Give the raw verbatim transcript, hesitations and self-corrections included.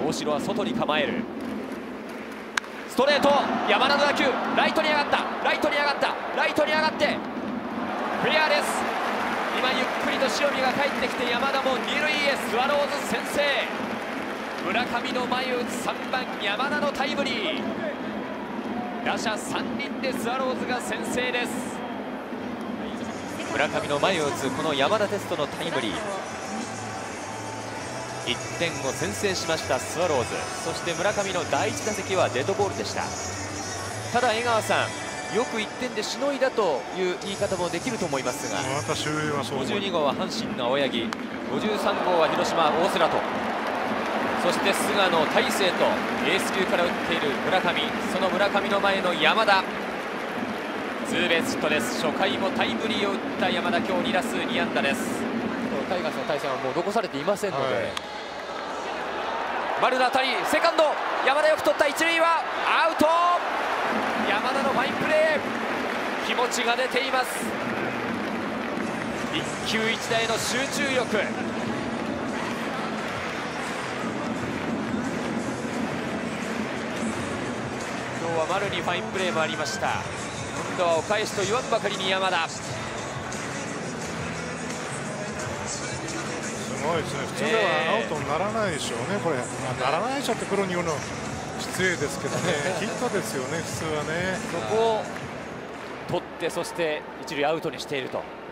大城は外に構える。ストレート、山田の打球、ライトに上がった、ライトに上がった、ライトに上がって、フェアです。今ゆっくりと塩見が帰ってきて、山田も二塁へ、スワローズ先制。村上の前を打つさんばん山田のタイムリー。打者さんにんでスワローズが先制です。村上の前を打つこの山田哲人のタイムリー、いってんを先制しましたスワローズ。そして村上のだいいち打席はデッドボールでした。ただ江川さん、よくいってんでしのいだという言い方もできると思いますが、 私はそう思います。 ごじゅうに号は阪神の青柳、ごじゅうさん号は広島大瀬良と、そして菅野大勢とエース級から打っている村上、その村上の前の山田、ツーベースヒットです。初回もタイムリーを打った山田、今日に打数に安打です。タイガースの対戦はもう残されていませんので、はい、丸の当たり、セカンド山田よく取った、一塁はアウト。山田のファインプレー、気持ちが出ています。一球一打への集中力、今日は丸にファインプレーもありました。今度はお返しと言わんばかりに山田、 すごいですね。普通ではアウトにならないでしょうね、これ。ならないでしょってプロに言うの失礼ですけどね、ヒットですよね、普通はね。 そこを取って、そして一塁アウトにしていると。